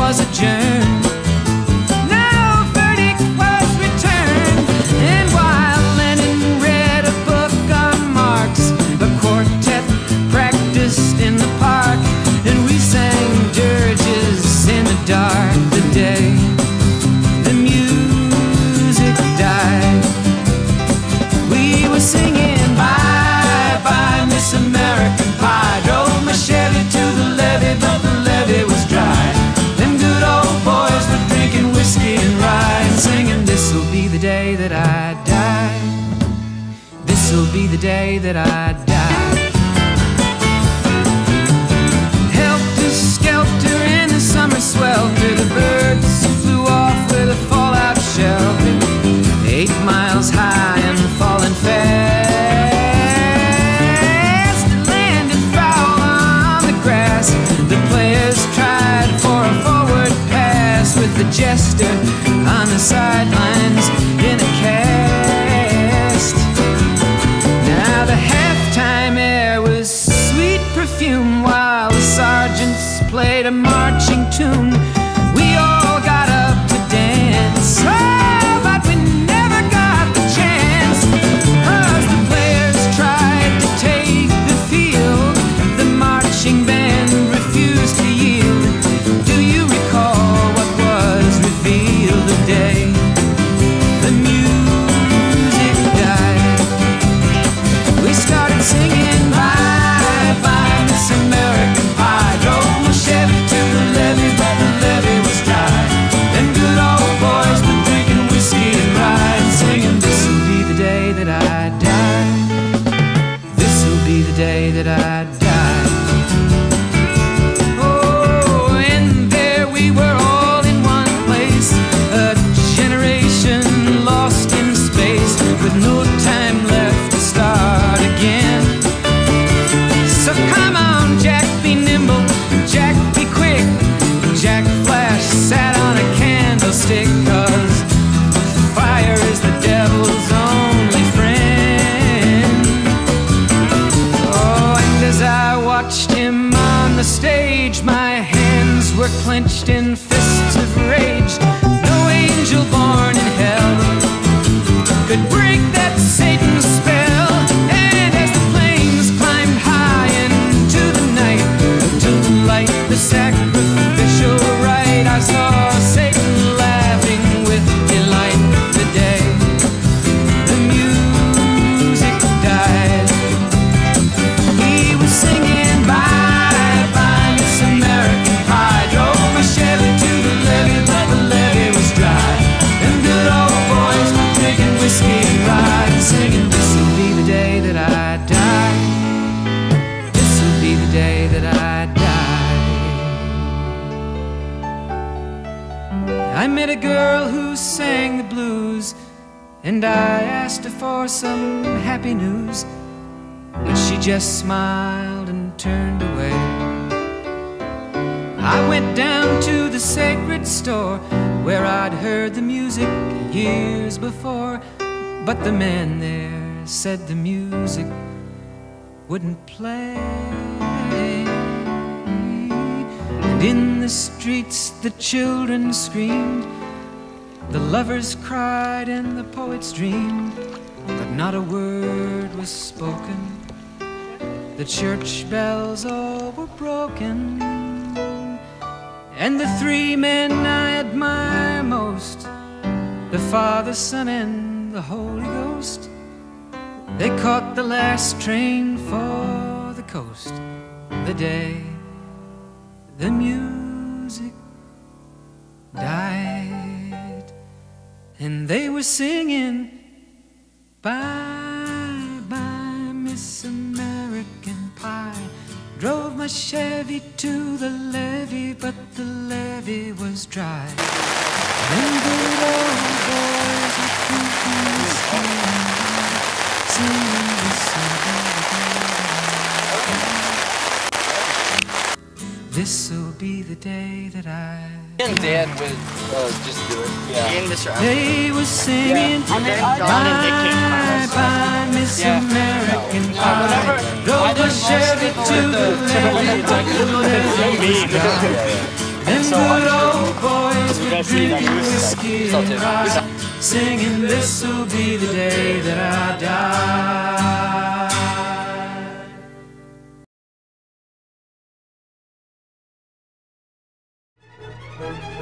was adjourned. No verdict was returned. And while Lenin read a book on Marx, the quartet practiced in the park, and we sang dirges in the dark. The day the music died, we were singing bye bye Miss American Pie. Drove my Chevy to the levee, but the levee was dry. Them good old boys were drinking whiskey and rye and singing, this'll be the day that I die. This'll be the day that I die. Helter skelter in the summer swelter, the birds flew off with a fallout shelter. 8 miles high and falling fast, it landed foul on the grass. The players tried for a forward pass, with the jester on the sidelines in a cast. Now the halftime air was sweet perfume, while the sergeants played a marching tune. We all got up to dance, oh, but we never got the chance, 'cause the players tried to take the field. The marching band refused to yield. Do you recall what was revealed the day the music died? We started singing bye bye Miss American Pie. Drove my Chevy to the levee, but the levee was dry. Them good old boys were drinking whiskey and rye and singing, this'll be the day that I die. This'll be the day that I die. Oh, and there we were all in one place, a generation lost in space, with no time left to start again. So come on, Jack, be nimble, Jack, be quick. Jack Flash sat on a candlestick, 'cause fire is the devil's only friend. Oh, and as I watched him on the stage, my hands were clenched in fists of rage. No angel born in hell could break that Satan's spell. And as the flames climbed high into the night to light the sacrificial rite, I saw Satan laughing with delight the day the music died. He was singing bye bye Miss American Pie. Drove my Chevy to the levee, but the levee was dry. Them good old boys were drinking whiskey and rye and singing, this'll be the day that I die. This'll be the day that I die. I met a girl who sang the blues, and I asked her for some happy news, but she just smiled and turned away. I went down to the sacred store where I'd heard the music years before, but the man there said the music wouldn't play. And in the streets the children screamed, the lovers cried and the poets dreamed, but not a word was spoken. The church bells all were broken, and the 3 men I admire most, the Father, Son, and the Holy Ghost, they caught the last train for the coast the day the music died. And they were singing bye bye Miss American Pie. Drove my Chevy to the levee, but the levee was dry. Them good old boys were drinking whiskey and singing, this'll be the day. This'll be the day that I. And Dad would just do it. Yeah. They were singing bye bye Miss American Pie. Drove my Chevy to the levee, but the levee was dry. Them good old guys see that whiskey too. and rye, singing this'll be the day that I die.